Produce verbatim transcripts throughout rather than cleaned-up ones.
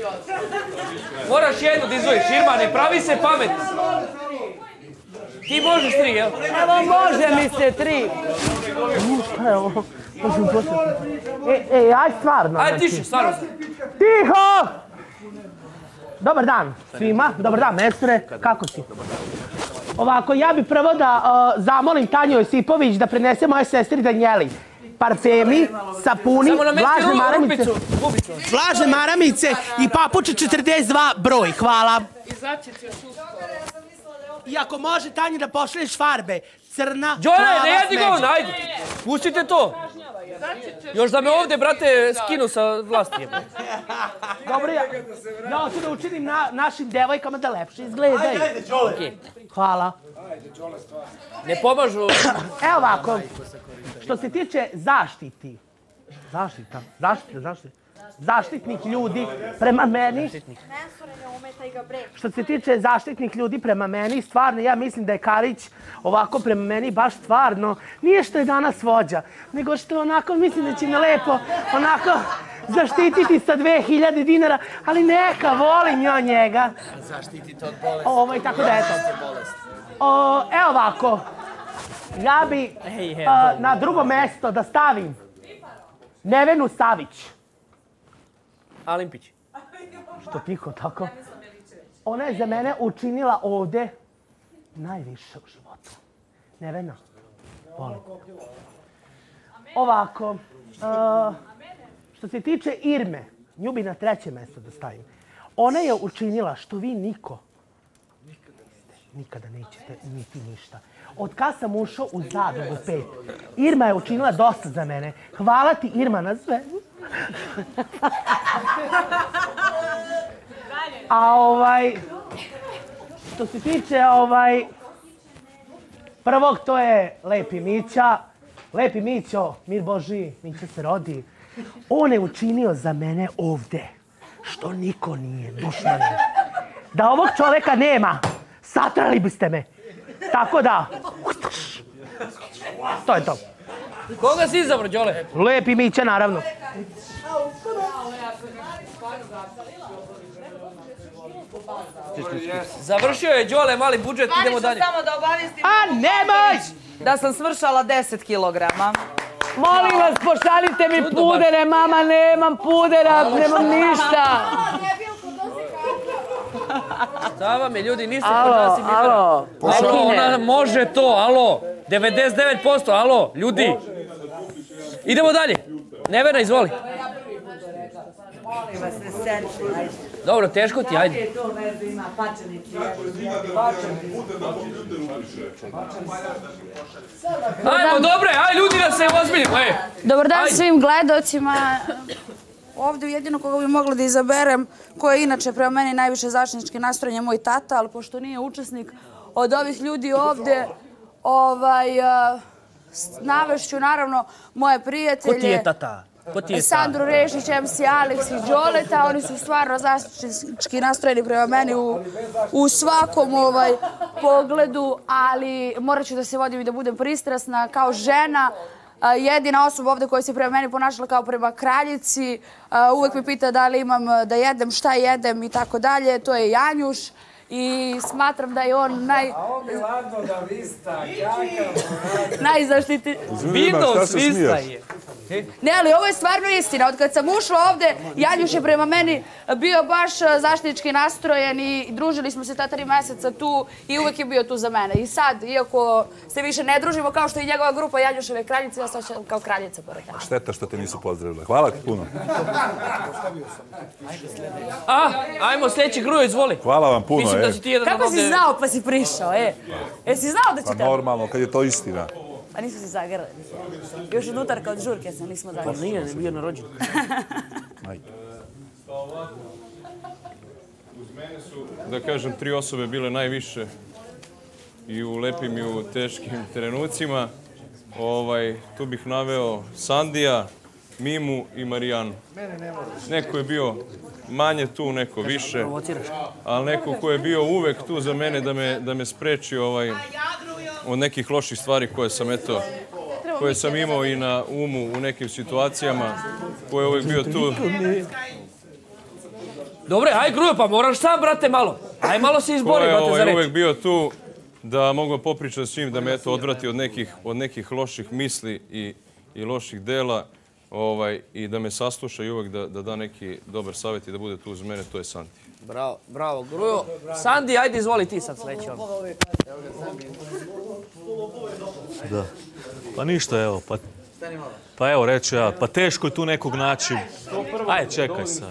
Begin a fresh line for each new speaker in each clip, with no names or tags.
Moraš jednu da izvojiš, Irma, ne pravi se pametno. Ti možeš tri, jel?
Evo može mi se tri. Šta je ovo? E, e, aj stvarno.
Ajde tiše, stvarno.
Tiho! Dobar dan svima, dobar dan mestre, kako si? Ovako, ja bi prvo da zamolim Tanju Josipović da prenese moje sestri Danijeli parfemi, sapuni, vlažne maramice, vlažne maramice i papuče četrdeset dva broj, hvala. I ako može Tanja da pošalješ farbe, crna,
Đole, ne jedi govno, ajde, pustite to. Još da me ovdje, brate, skinu sa vlasti.
Dobro, ja hoću da učinim našim devojkama da lepše izgledaju.
Ajde, ajde, Đole.
Hvala.
Ne pomažu.
Evo ovako, što se tiče zaštiti, zaštita, zaštita, zaštita, zaštitnih ljudi prema meni, što se tiče zaštitnih ljudi prema meni, stvarno ja mislim da je Karić ovako prema meni baš stvarno, nije što je danas vođa, nego što onako mislim da će me lepo onako zaštititi sa dve hiljade dinara, ali neka, volim ja njega.
Zaštitite od bolesti.
Ovo i tako da eto. Evo ovako, ja bi na drugo mesto da stavim Nevenu Savić.
Alimpić.
Što tiho tako? Ona je za mene učinila ovde najviše u životu. Nevena, volim. Ovako, što se tiče Irme, nju bi na treće mesto da stavim. Ona je učinila što vi niko nikada nećete niti ništa. Od kad sam ušao u Zadrugu pet, Irma je učinila dosta za mene. Hvala ti, Irma, na sve. A ovaj, što se tiče ovaj, prvog to je Lepi Mića. Lepi Mićo, mir Boži, Mića se rodi. On je učinio za mene ovde, što niko nije, dušmane. Da ovog čoveka nema, satrali biste me. Tako da, to je to.
Koga si izabro, Đole?
Lepi Mića, naravno.
Završio je Đole mali budžet, idemo dalje.
Samo da obavistim...
A nemoj!
Da sam svršala deset kilograma.
Molim vas, pošaljite mi pudere, mama, nemam pudera, nemam ništa.
Šta vam je, ljudi, niste kod nas i Bibera.
Alo,
alo. Ona može to, alo. devedeset devet posto, alo, ljudi. Idemo dalje. Nevena, izvoli.
Molim vas, ne sedite, ajde.
Dobro, teško ti, ajde.
Kakve to veze ima, pačanici,
Ajmo, dobre, aj ljudi da se ozbiljimo, ej.
Dobar dan svim gledocima. Ovdje jedino koga bi mogla da izaberem, koji je inače prema meni najviše zaštitnički nastrojen je moj tata, ali pošto nije učesnik od ovih ljudi ovdje, navešću naravno moje prijatelje.
Ko ti je tata?
Sandru Rešić, em ce Alex i Đoleta, oni su stvarno zaštitnički nastrojeni prema meni u svakom pogledu, ali morat ću da se vodim i da budem pristrasna kao žena. Jedina osoba ovdje koja se prema meni ponašala kao prema kraljici, uvek me pita da li imam da jedem, šta jedem i tako dalje, to je Janjuš. I smatram da je on naj...
A on je ladno da vista, kakav...
Najzaštiti...
Vidno svista je.
Ne, ali ovo je stvarno istina. Od kad sam ušla ovde, Janjuš je prema meni bio baš zaštitnički nastrojen i družili smo se ta tri meseca tu i uvek je bio tu za mene. I sad, iako se više ne družimo kao što je njegova grupa Janjuševe kraljice, ja sam kao kraljica pored njega.
Šteta što te nisu pozdravile. Hvala puno.
A, ajmo sljedeći Grujo, izvoli.
Hvala vam puno,
Mislim da si ti jedan
Kako si znao pa si prišao, e? Jesi znao da ću
Pa
te...
normalno, kad je to istina.
Pa nismo se zagrali. Još od utarka od žurke sam, nismo zagrali.
Pa nije, ne bio na rođenju.
Uz mene su, da kažem, tri osobe bile najviše i u lepim i u teškim trenucima. Tu bih naveo Sandija, Mimu i Marijanu. Neko je bio manje tu, neko više, ali neko ko je bio uvek tu za mene da me spreči od nekih loših stvari koje sam, eto, koje sam imao i na umu u nekim situacijama, ko je uvek bio tu
Dobre, aj Grujo, pa moraš sam, brate, malo. Aj malo se izbori, brate, za
Ko je
reč.
uvek bio tu da mogu popričati s njim, da me eto odvrati od nekih, od nekih loših misli i, i loših dela ovaj, i da me sasluša i uvek da, da da neki dobar savjet i da bude tu uz mene, to je Santi.
Bravo, bravo, Grujo. Sandi, ajde, izvoli ti sad sledeći.
Da. Pa ništa, evo, pa... Pa evo, reću ja, pa teško je tu nekog naći. Aj, čekaj sad.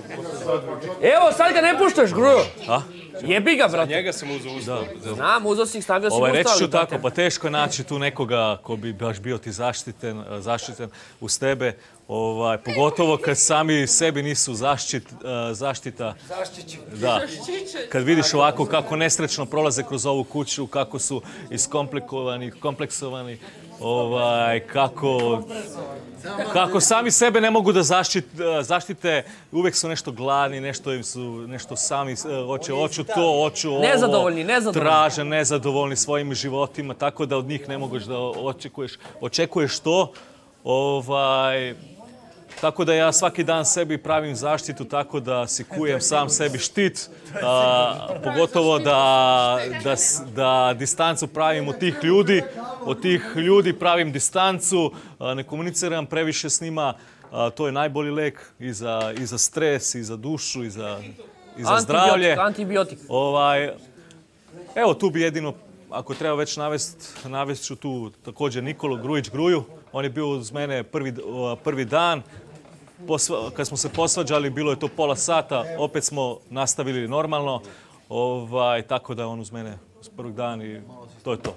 Evo, sad ga ne puštaš, Grujo.
A?
Jebi ga, brate.
Njega sam uzao ustav.
Znam, uzao si ih, stavio si
Ovaj,
mu
reći
ustali,
ću tako, pa teško je naći tu nekoga ko bi baš bio ti zaštiten, zaštiten uz tebe. Ovaj, pogotovo kad sami sebi nisu zaštit, zaštita. Da. Kad vidiš ovako kako nesrećno prolaze kroz ovu kuću, kako su iskomplikovani, kompleksovani, ovaj, kako, kako sami sebe ne mogu da zaštit, zaštite, uvek su nešto gladni, nešto im su, nešto sami, hoće, hoću to, hoću ovo.
Nezadovoljni, nezadovoljni.
Traže, nezadovoljni svojim životima, tako da od njih ne moguš da očekuješ, očekuješ to. Ovaj, tako da ja svaki dan sebi pravim zaštitu tako da si kujem sam sebi štit, a, pogotovo da, da, da distancu pravim od tih ljudi, od tih ljudi pravim distancu, a, ne komuniciram previše s njima, a, to je najbolji lek i za, i za stres, i za dušu, i za, i za zdravlje.
Antibiotik, antibiotik.
Ovaj, evo tu bi jedino, ako treba već navest, navest ću tu također Nikolu Grujić Gruju. On je bio uz mene prvi, prvi dan. Posva, kad smo se posvađali, bilo je to pola sata, opet smo nastavili normalno. Ovaj, tako da je on uz mene uz prvog dan i to je to.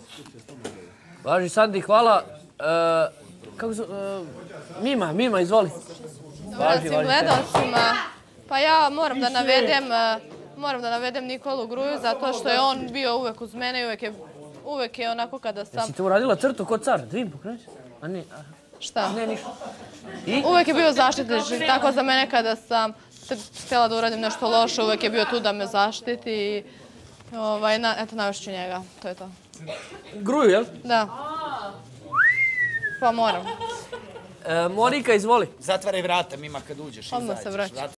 Važi, Sandi, hvala. E, kako su, e, Mima, Mima, izvoli.
Važi, važi. Gledalcima, pa ja moram da navedem, moram da navedem Nikolu Gruju zato što je on bio uvek uz mene i uvek je, uvek je onako kada sam...
Jesi ti uradila crtu kod car? Dvim pokrenuti? A ne, a...
Šta?
Ne, ništa.
I? Uvek je bio zaštitnik, tako za mene kada sam htjela da uradim nešto loše, uvek je bio tu da me zaštiti i ovaj, na, eto, navešću njega, to je to.
Gruju, jel?
Da. Pa moram.
E, Monika, izvoli.
Zatvaraj vrata, Mima, kad uđeš.
Odmah se
izađeš.
vraća.